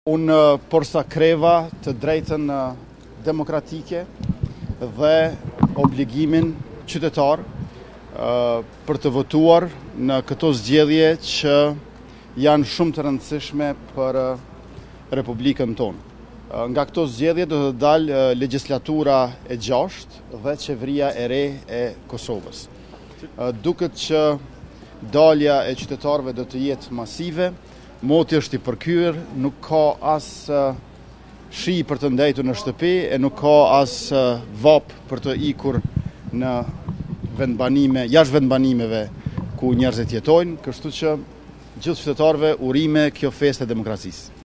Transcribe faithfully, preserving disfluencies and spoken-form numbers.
Unë përsakreva të drejtën demokratike dhe obligimin qytetar për të votuar në këto zgjedhje që janë shumë të rëndësishme për Republikën tonë. Nga këto zgjedhje do të dalë legjislatura e gjashtë dhe qeveria e re e Kosovës. Duket që dalja e qytetarëve do të jetë masive, moti është i përkryer, nuk ka as shi për të ndajtur në shtëpi e nuk ka as vap për të ikur në vendbanime, jashtë vendbanimeve ku njerëzit jetojnë, kështu që gjithë qytetarëve urime kjo festë e demokracisë.